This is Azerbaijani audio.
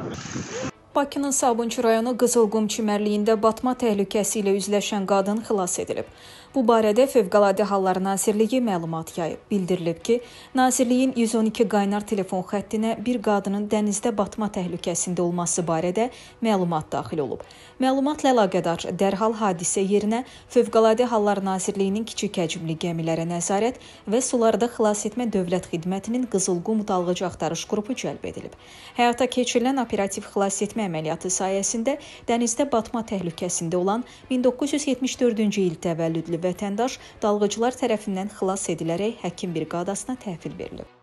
Bakının Sabunçu rayonu Qızılqum çimərliyində batma təhlükəsi ilə üzləşən qadın xilas edilib. Bu barədə Fövqəladə Hallar Nazirliyi məlumat yayıb. Bildirilib ki, Nazirliyin 112 qaynar telefon xəttinə bir qadının dənizdə batma təhlükəsində olması barədə məlumat daxil olub. Məlumatla əlaqədar dərhal hadisə yerinə Fövqəladə Hallar Nazirliyinin kiçik həcmli gəmilərə nəzarət və sularda xilas etmə dövlət xidmətinin Qızılqum dalğıcı axtarış qrupu cəlb edilib. Həyata keçirilən operativ xilas etmə əməliyyatı sayəsində dənizdə batma təhlükəsində olan 1974-cü il təvəllüdlü vətəndaş dalğıcılar tərəfindən xilas edilərək həkim briqadasına təhvil verilib.